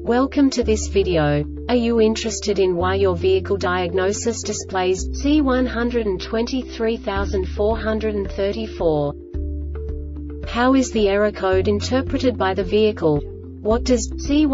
Welcome to this video. Are you interested in why your vehicle diagnosis displays C133434? How is the error code interpreted by the vehicle? What does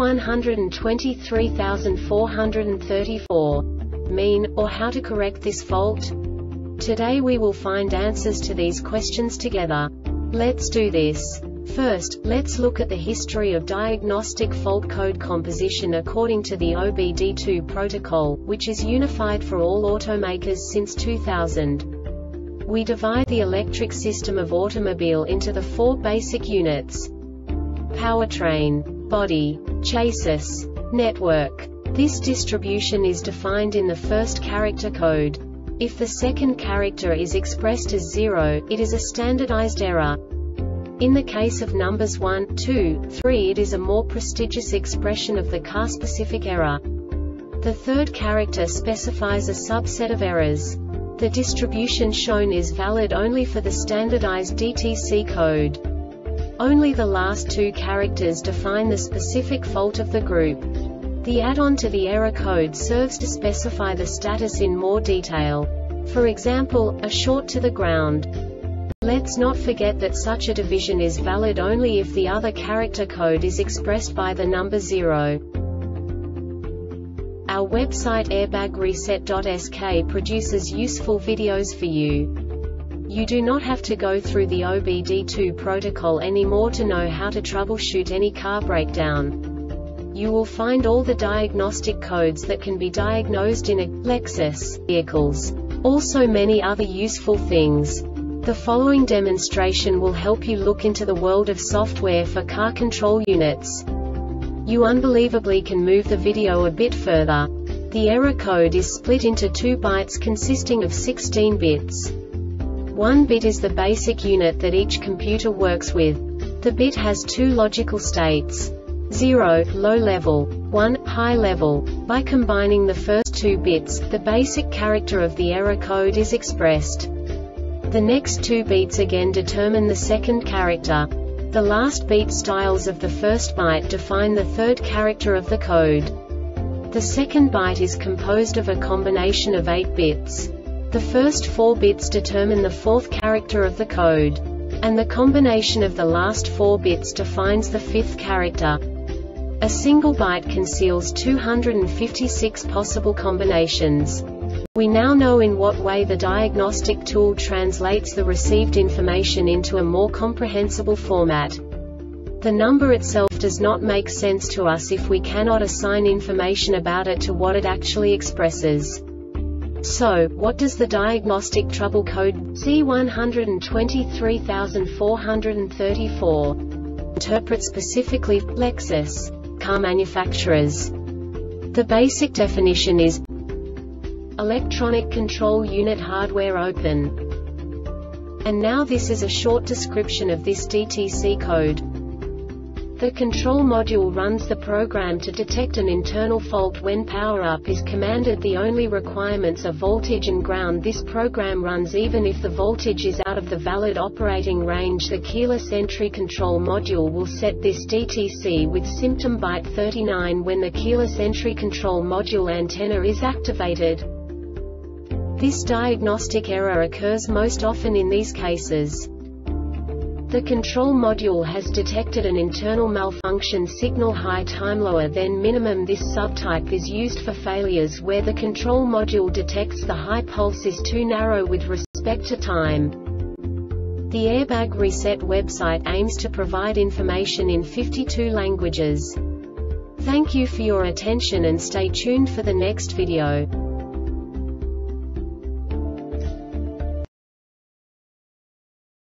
C133434 mean, or how to correct this fault? Today we will find answers to these questions together. Let's do this. First, let's look at the history of diagnostic fault code composition according to the OBD2 protocol, which is unified for all automakers since 2000. We divide the electric system of automobile into the four basic units: powertrain, body, chassis, network. This distribution is defined in the first character code. If the second character is expressed as 0, it is a standardized error. In the case of numbers 1, 2, 3, it is a more prestigious expression of the car-specific error. The third character specifies a subset of errors. The distribution shown is valid only for the standardized DTC code. Only the last two characters define the specific fault of the group. The add-on to the error code serves to specify the status in more detail. For example, a short to the ground. Let's not forget that such a division is valid only if the other character code is expressed by the number 0. Our website airbagreset.sk produces useful videos for you. You do not have to go through the OBD2 protocol anymore to know how to troubleshoot any car breakdown. You will find all the diagnostic codes that can be diagnosed in a Lexus vehicles. Also many other useful things. The following demonstration will help you look into the world of software for car control units. You unbelievably can move the video a bit further. The error code is split into 2 bytes consisting of 16 bits. 1 bit is the basic unit that each computer works with. The bit has 2 logical states: 0, low level, 1, high level. By combining the first 2 bits, the basic character of the error code is expressed. The next 2 beats again determine the second character. The last beat styles of the first byte define the third character of the code. The second byte is composed of a combination of 8 bits. The first 4 bits determine the fourth character of the code. And the combination of the last 4 bits defines the fifth character. A single byte conceals 256 possible combinations. We now know in what way the diagnostic tool translates the received information into a more comprehensible format. The number itself does not make sense to us if we cannot assign information about it to what it actually expresses. So, what does the diagnostic trouble code C133434 interpret specifically for Lexus car manufacturers? The basic definition is electronic control unit hardware open. And now this is a short description of this DTC code. The control module runs the program to detect an internal fault when power-up is commanded. The only requirements are voltage and ground. This program runs even if the voltage is out of the valid operating range. The keyless entry control module will set this DTC with symptom byte 39 when the keyless entry control module antenna is activated. This diagnostic error occurs most often in these cases. The control module has detected an internal malfunction signal high time lower than minimum. This subtype is used for failures where the control module detects the high pulse is too narrow with respect to time. The Airbag Reset website aims to provide information in 52 languages. Thank you for your attention and stay tuned for the next video.